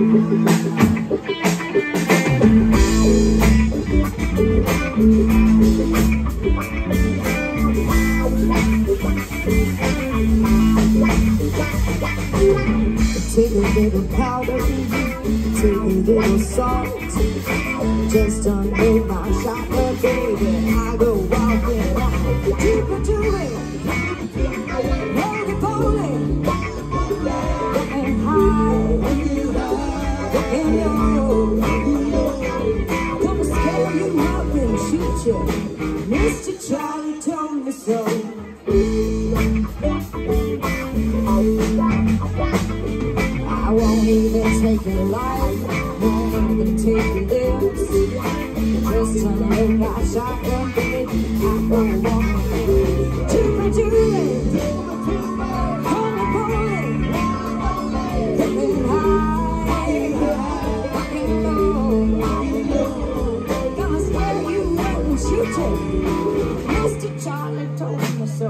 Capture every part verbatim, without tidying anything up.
Take a little powder, take a little salt. Just unload my shotgun, baby. I go walking, deeper to it, roly poly, getting high, getting low. Gonna scare you up and shoot you. Mister Charlie told me so. I won't even take your life, won't even take your lips. Just unload my shotgun, baby. I go walking, Julie, Julie, holy poly, getting high, getting low. Gonna scare you up and shoot you. Mister Charlie told me so.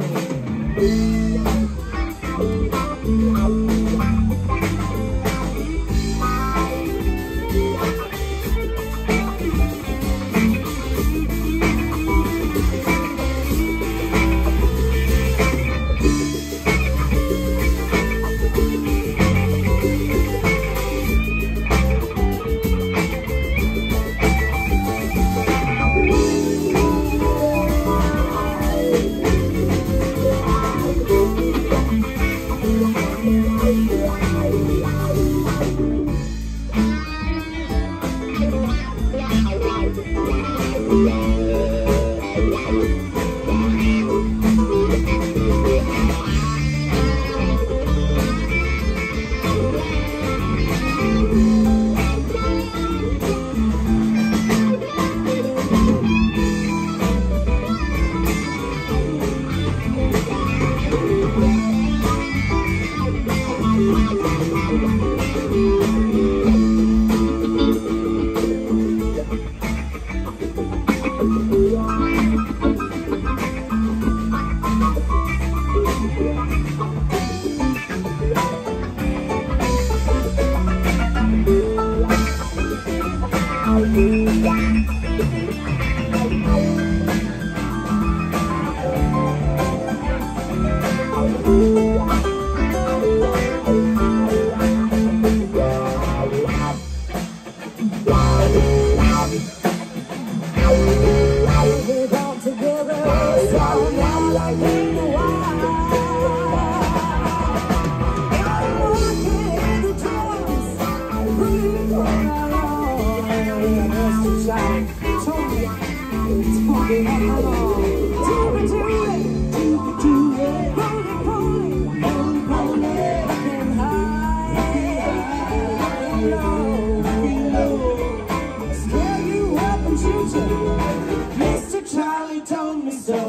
Mister Charlie told me so.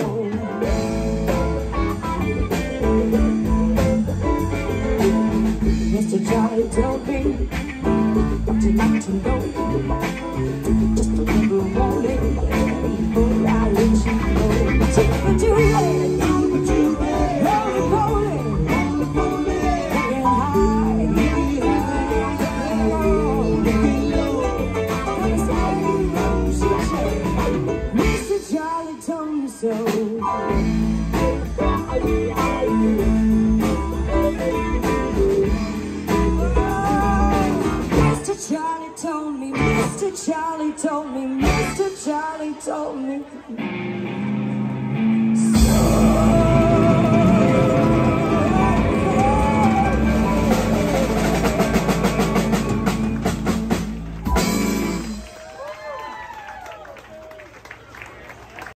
Mister Charlie told me what you like to know. Just a little warning before I let you know. Take me to it, roly poly, getting high, getting low. Mister Charlie told me so. Mister Charlie told me, Mister Charlie told me, Mister Charlie told me.